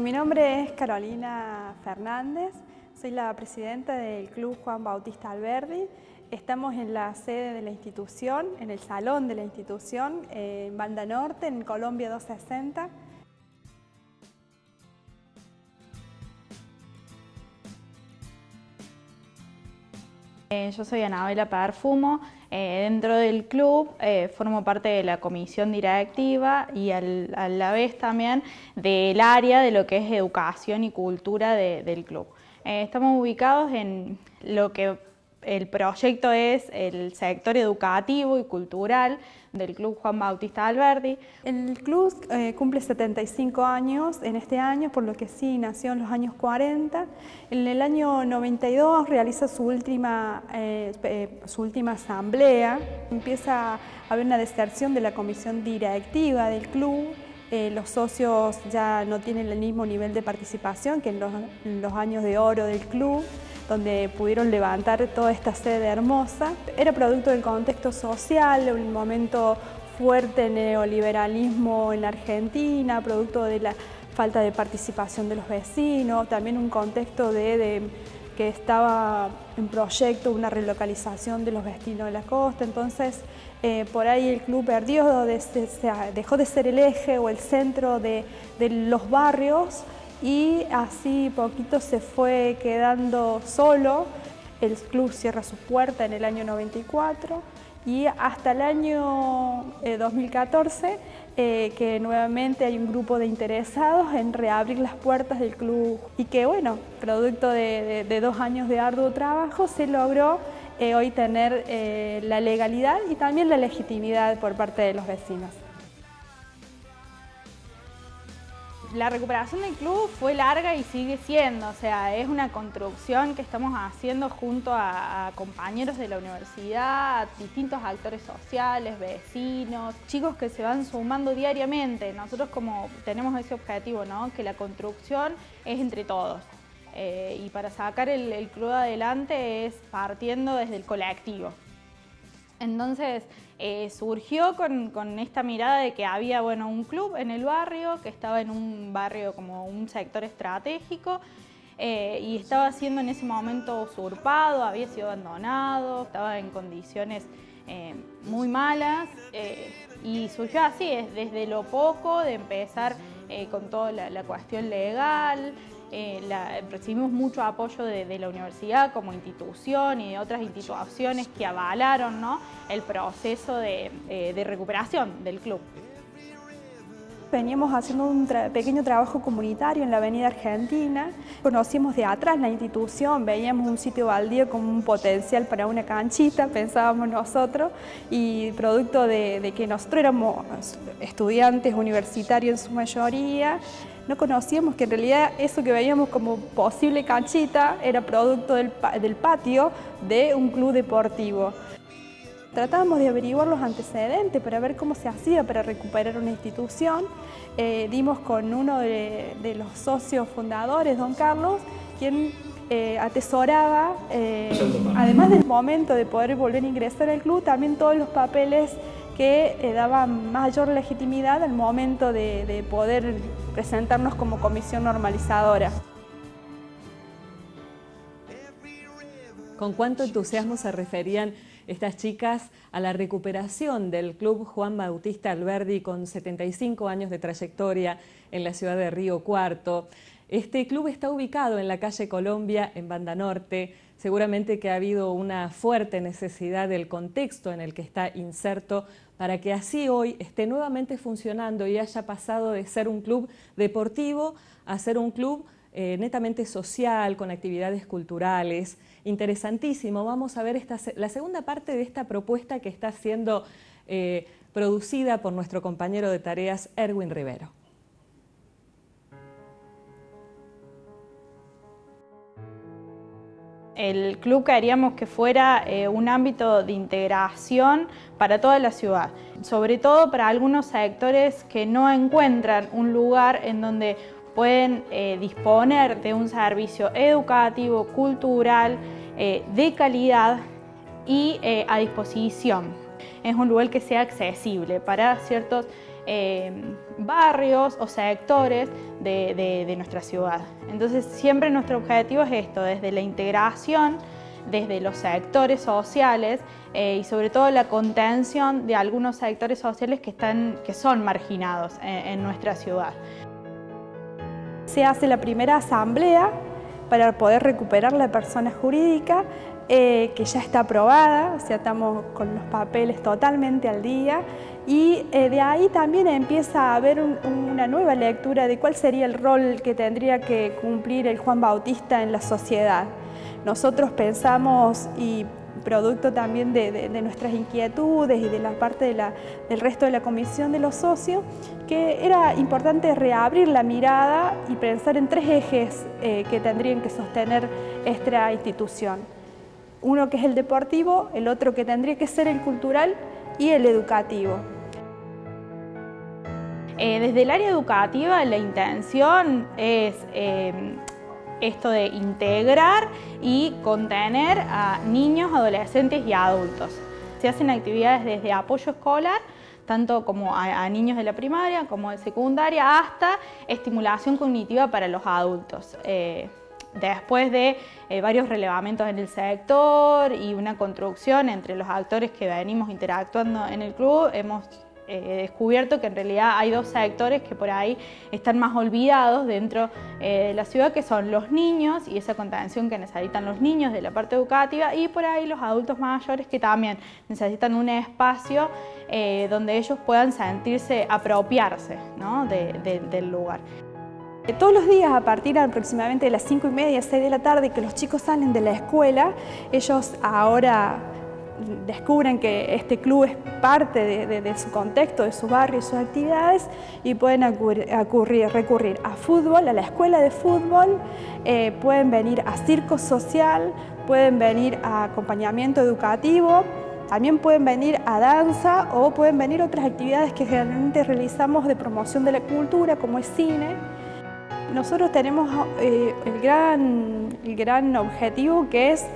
Mi nombre es Carolina Fernández, soy la presidenta del Club Juan Bautista Alberdi. Estamos en la sede de la institución, en el salón de la institución, en Banda Norte, en Colombia 260. Yo soy Anabela Perfumo, dentro del club formo parte de la comisión directiva y a la vez también del área de lo que es educación y cultura del club. Estamos ubicados en lo que el proyecto es el sector educativo y cultural del Club Juan Bautista Alberdi. El club cumple 75 años en este año, por lo que sí nació en los años 40. En el año 92 realiza su última asamblea. Empieza a haber una deserción de la comisión directiva del club. Los socios ya no tienen el mismo nivel de participación que en los años de oro del club, donde pudieron levantar toda esta sede hermosa. Era producto del contexto social, un momento fuerte neoliberalismo en la Argentina, producto de la falta de participación de los vecinos, también un contexto de que estaba en proyecto una relocalización de los vecinos de la costa. Entonces por ahí el club perdió, dejó de ser el eje o el centro de los barrios, y así poquito se fue quedando solo. El club cierra su puerta en el año 94 y hasta el año 2014 que nuevamente hay un grupo de interesados en reabrir las puertas del club, y que bueno, producto de 2 años de arduo trabajo se logró hoy tener la legalidad y también la legitimidad por parte de los vecinos. La recuperación del club fue larga y sigue siendo, o sea, es una construcción que estamos haciendo junto a compañeros de la universidad, distintos actores sociales, vecinos, chicos que se van sumando diariamente. Nosotros como tenemos ese objetivo, ¿no? Que la construcción es entre todos. Y para sacar el club adelante es partiendo desde el colectivo. Entonces surgió con esta mirada de que había un club en el barrio, que estaba en un barrio como un sector estratégico y estaba siendo en ese momento usurpado, había sido abandonado, estaba en condiciones muy malas y surgió así, desde lo poco de empezar con toda la cuestión legal. Recibimos mucho apoyo de la universidad como institución y de otras instituciones que avalaron, ¿no?, el proceso de recuperación del club. Veníamos haciendo un pequeño trabajo comunitario en la Avenida Argentina. Conocimos de atrás la institución, veíamos un sitio baldío con un potencial para una canchita, pensábamos nosotros, y producto de que nosotros éramos estudiantes universitarios en su mayoría, no conocíamos que en realidad eso que veíamos como posible canchita era producto del patio de un club deportivo. Tratábamos de averiguar los antecedentes para ver cómo se hacía para recuperar una institución. Dimos con uno de los socios fundadores, don Carlos, quien atesoraba, además del momento de poder volver a ingresar al club, también todos los papeles que daban mayor legitimidad al momento de poder presentarnos como comisión normalizadora. ¿Con cuánto entusiasmo se referían estas chicas a la recuperación del Club Juan Bautista Alberdi, con 75 años de trayectoria en la ciudad de Río Cuarto? Este club está ubicado en la calle Colombia, en Banda Norte. Seguramente que ha habido una fuerte necesidad del contexto en el que está inserto para que así hoy esté nuevamente funcionando y haya pasado de ser un club deportivo a ser un club netamente social, con actividades culturales. Interesantísimo. Vamos a ver la segunda parte de esta propuesta que está siendo producida por nuestro compañero de tareas, Erwin Rivero. El club queríamos que fuera un ámbito de integración para toda la ciudad, sobre todo para algunos sectores que no encuentran un lugar en donde pueden disponer de un servicio educativo, cultural, de calidad y a disposición. es un lugar que sea accesible para ciertos barrios o sectores de nuestra ciudad. Entonces siempre nuestro objetivo es esto, desde la integración, desde los sectores sociales y sobre todo la contención de algunos sectores sociales que son marginados en nuestra ciudad. Se hace la primera asamblea para poder recuperar la persona jurídica que ya está aprobada, o sea, estamos con los papeles totalmente al día y de ahí también empieza a haber una nueva lectura de cuál sería el rol que tendría que cumplir el Juan Bautista en la sociedad. Nosotros pensamos, y producto también de nuestras inquietudes y de la parte del resto de la comisión de los socios, que era importante reabrir la mirada y pensar en 3 ejes que tendrían que sostener esta institución. Uno que es el deportivo, el otro que tendría que ser el cultural y el educativo. Desde el área educativa la intención es esto de integrar y contener a niños, adolescentes y adultos. Se hacen actividades desde apoyo escolar, tanto como a niños de la primaria como de secundaria, hasta estimulación cognitiva para los adultos. Después de varios relevamientos en el sector y una construcción entre los actores que venimos interactuando en el club, hemos descubierto que en realidad hay 2 sectores que por ahí están más olvidados dentro de la ciudad, que son los niños y esa contención que necesitan los niños de la parte educativa, y por ahí los adultos mayores que también necesitan un espacio donde ellos puedan sentirse, apropiarse, ¿no? del lugar. Todos los días a partir aproximadamente de las 5:30, 6 de la tarde, que los chicos salen de la escuela, ellos ahora descubren que este club es parte de su contexto, de su barrio y sus actividades, y pueden recurrir a fútbol, a la escuela de fútbol, pueden venir a circo social, pueden venir a acompañamiento educativo, también pueden venir a danza o pueden venir a otras actividades que generalmente realizamos de promoción de la cultura, como es cine. Nosotros tenemos el gran objetivo, que es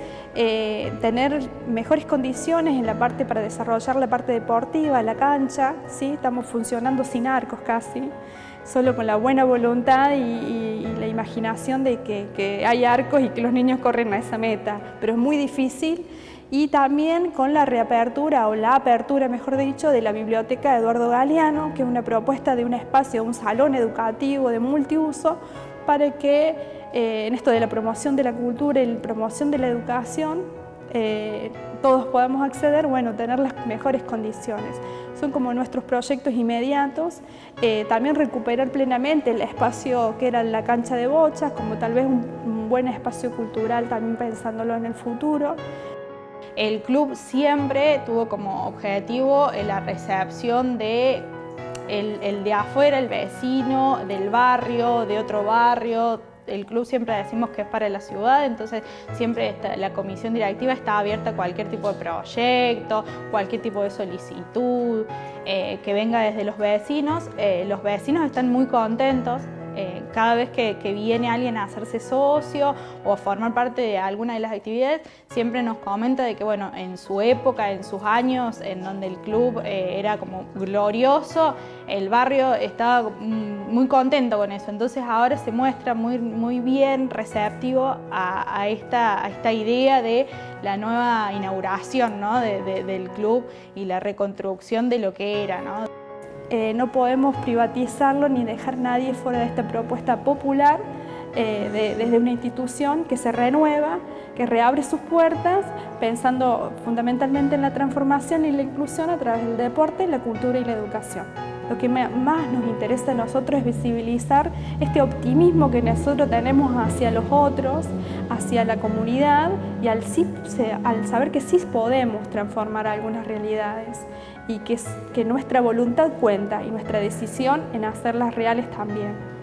tener mejores condiciones en la parte para desarrollar la parte deportiva, la cancha, ¿sí? Estamos funcionando sin arcos casi, solo con la buena voluntad y la imaginación de que hay arcos y que los niños corren a esa meta, pero es muy difícil. Y también con la reapertura, o la apertura mejor dicho, de la Biblioteca Eduardo Galeano, que es una propuesta de un espacio, un salón educativo de multiuso, para que en esto de la promoción de la cultura y la promoción de la educación todos podamos acceder, bueno, tener las mejores condiciones. Son como nuestros proyectos inmediatos. También recuperar plenamente el espacio que era la cancha de bochas, como tal vez un buen espacio cultural, también pensándolo en el futuro. El club siempre tuvo como objetivo la recepción de el de afuera, el vecino, del barrio, de otro barrio. El club siempre decimos que es para la ciudad, entonces siempre la comisión directiva está abierta a cualquier tipo de proyecto, cualquier tipo de solicitud que venga desde los vecinos. Los vecinos están muy contentos. Cada vez que viene alguien a hacerse socio o a formar parte de alguna de las actividades, siempre nos comenta de que, bueno, en su época, en sus años, en donde el club era como glorioso, el barrio estaba muy contento con eso. Entonces ahora se muestra muy bien receptivo a esta idea de la nueva inauguración, ¿no? del club y la reconstrucción de lo que era, ¿no? No podemos privatizarlo ni dejar nadie fuera de esta propuesta popular desde una institución que se renueva, que reabre sus puertas, pensando fundamentalmente en la transformación y la inclusión a través del deporte, la cultura y la educación. Lo que más nos interesa a nosotros es visibilizar este optimismo que nosotros tenemos hacia los otros, hacia la comunidad, y al saber que sí podemos transformar algunas realidades y que nuestra voluntad cuenta y nuestra decisión en hacerlas reales también.